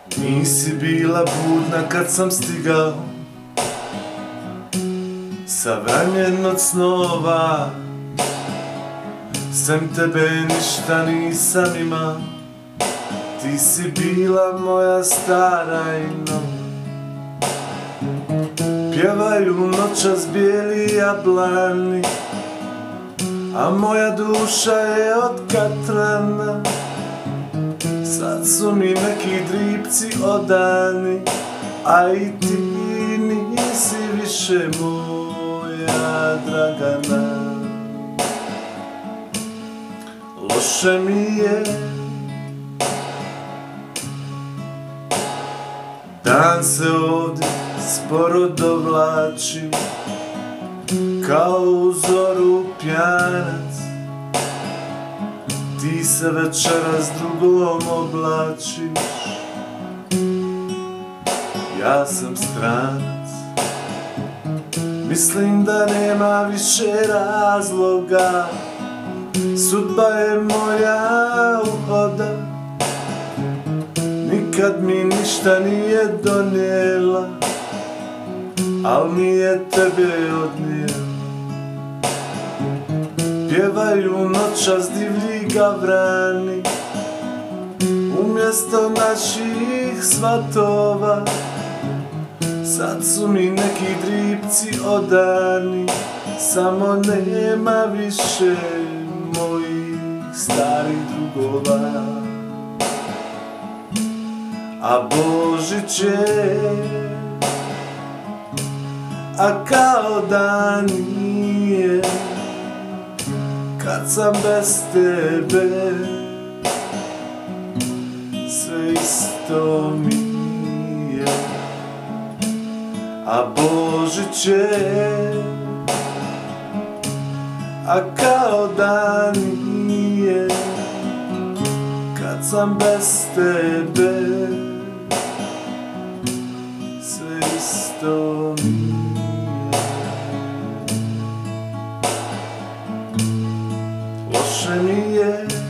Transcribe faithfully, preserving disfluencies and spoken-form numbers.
Nisi bila budna kad sam stigao savranjen od snova, sem tebe ništa nisam imao. Ti si bila moja stara i nova. Pjevaju noćas bijeli jablani, a moja duša je od katrana. Sad su mi neki dripci odani, a i ti nisi više moja Dragana. Loše mi je, dan se ovdje sporo dovlači, kao u zoru pjanac. Ti se večeras drugom oblačiš, ja sam stranac. Mislim da nema više razloga, sudba je moja uhoda. Nikad mi ništa nije donijela, al mi je tebe odnijela. Pjevaju noćas divlji gavrani, umjesto naših svatova. Sad su mi neki dripci odani, samo nema više mojih starih drugova. A Božić je, a kao dan nije, kad sam bez tebe, sve isto mi je. A Božić je, a kao dan nije, kad sam bez tebe, sve isto mi je. Loše mi je,